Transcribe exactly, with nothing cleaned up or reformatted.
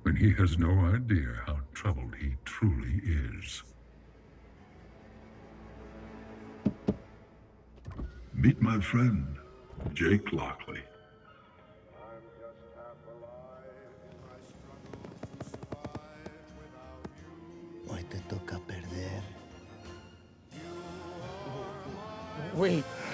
when he has no idea how troubled he truly is. Meet my friend, Jake Lockley. Hoy te toca perder. Wait.